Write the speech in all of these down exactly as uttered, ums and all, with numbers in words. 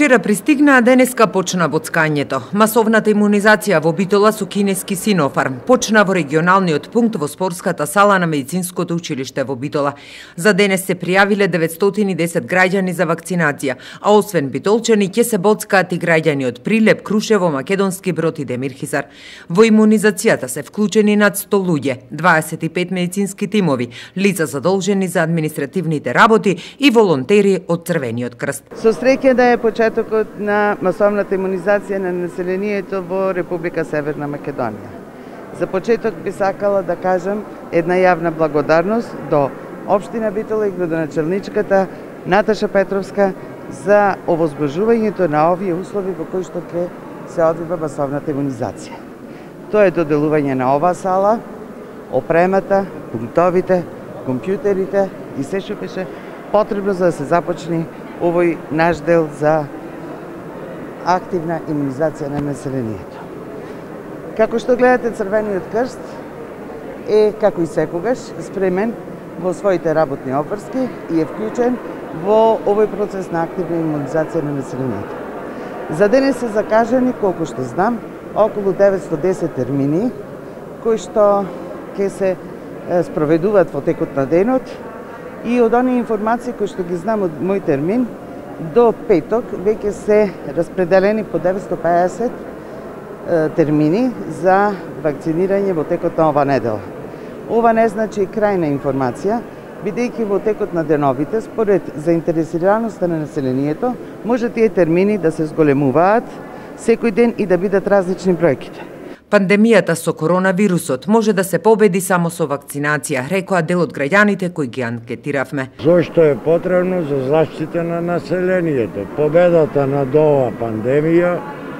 Вчера пристигна, а денеска почна боцкањето. Масовната имунизација во Битола со кинески Синофарм почна во регионалниот пункт во спортската сала на Медицинското училиште во Битола. За денес се пријавиле деветстотини и десет граѓани за вакцинација, а освен битолчани ќе се боцкаат и граѓани од Прилеп, Крушево, Македонски Брод и Демирхизар. Во имунизацијата се вклучени над сто луѓе, дваесет и пет медицински тимови, лица задолжени за административните работи и волонтери од Црвениот крст. Со среќа да е почетокот на масовната имунизација на населението во Република Северна Македонија. За почеток би сакала да кажам една јавна благодарност до Општина Битола и градоначалничката Наташа Петровска за овозможувањето на овие услови во кои што ќе се одвива масовната имунизација. Тоа е доделување на оваа сала, опремата, пунктовите, компјутерите и се што беше потребно за да се започне овој наш дел за активна имунизација на населението. Како што гледате, Црвениот крст е, како и секогаш, спремен во своите работни обврски и е вклучен во овој процес на активна имунизација на населението. За денес се закажани, колку што знам, околу деветстотини и десет термини, кои што ќе се спроведуваат во текот на денот. И од оние информации кои што ги знам од мој термин, до петок веќе се распределени по деветстотини и педесет термини за вакцинирање во текот на ова недела. Ова не значи крајна информација, бидејќи во текот на деновите, според заинтересираноста на населението, може тие термини да се зголемуваат секој ден и да бидат различни бројките. Пандемијата со коронавирусот може да се победи само со вакцинација, рекоа дел од граѓаните кои ги анкетиравме. Зошто е потребно за заштита на населението? Победата над оваа пандемија,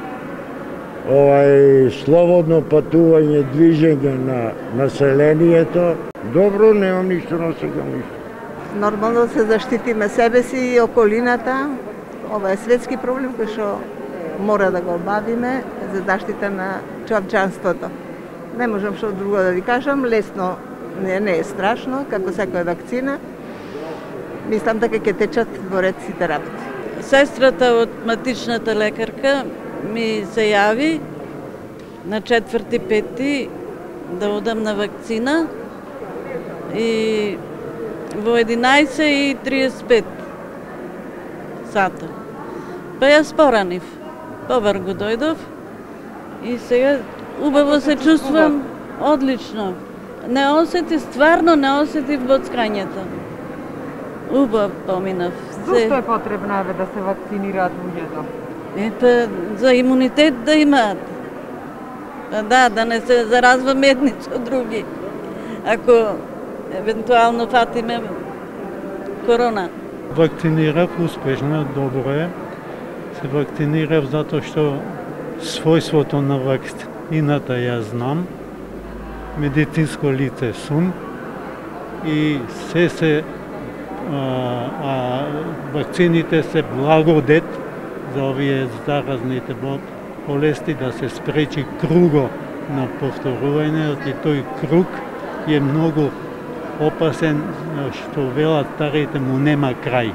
овај слободно патување, движење на населението, добро, немам ништо, но сега ништо. Нормално се заштитиме себе си и околината. Ова е светски проблем кој што мора да го обавиме за заштита на човечанството. Не можам што друго да ви кажам, лесно не, не е страшно, како секоја вакцина. Мислам дека ќе течат во ред сите работи. Сестрата од матичната лекарка ми се јави на четврти пети да одам на вакцина и во единаесет и триесет и пет сата. Па јас поранив. Побргу дојдов и сега убаво се чувствувам, одлично. Не осети, стварно не осетив боцкањето. Убав поминав. Зошто е потребно еве да се вакцинираат луѓето? Е, па, за имунитет да имаат. Па да, да не се заразваме едни со други. Ако евентуално фатиме корона. Вакцинирав успешно, добро е. Се вакцинирав затоа што својството на вакцината ја знам, медицинско лице сум и се се а, а вакцините се благодет за овие заразните болести да се спречи круго на повторување и тој круг е многу опасен, што велат старите, му нема крај.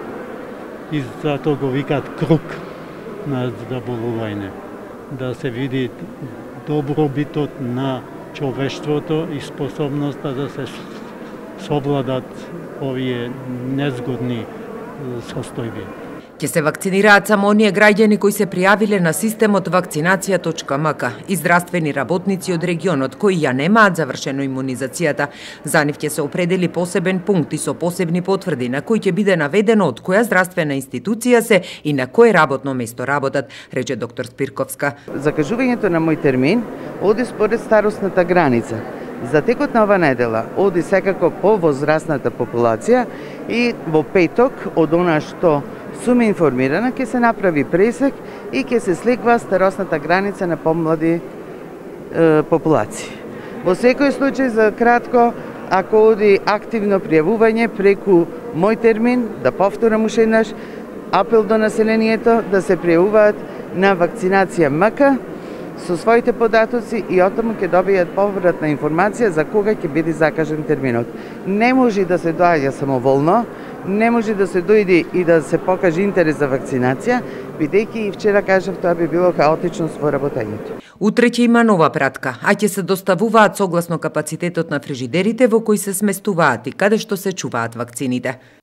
И затоа го викаат круг на заболување. Да се види добробитот на човештвото и способноста да се совладат овие незгодни состојби. Ќе се вакцинираат само оние граѓани кои се пријавиле на системот вакцинација точка ем ка и здравствени работници од регионот кои ја немаат завршено имунизацијата. За нив ќе се определи посебен пункт и со посебни потврди на кој ќе биде наведено од која здравствена институција се и на кој работно место работат, рече доктор Спирковска. Закажувањето на мој термин оди според старосната граница. За текот на ова недела оди секако по возрастната популација и во петок од она што сум информирана ќе се направи пресек и ќе се слегва старосната граница на помлади е, популации. Во секој случај, за кратко, ако оди активно пријавување преку мој термин, да повторам уште еднаш, апел до населението да се пријавуваат на вакцинација ем ка со своите податоци и оттаму ќе добијат повратна информација за кога ќе биде закажен терминот. Не може да се доаѓа самоволно, не може да се дојде и да се покаже интерес за вакцинација, бидејќи и вчера кажав тоа би било хаотичност во работењето. Утре ќе има нова пратка, а ќе се доставуваат согласно капацитетот на фрижидерите во кои се сместуваат и каде што се чуваат вакцините.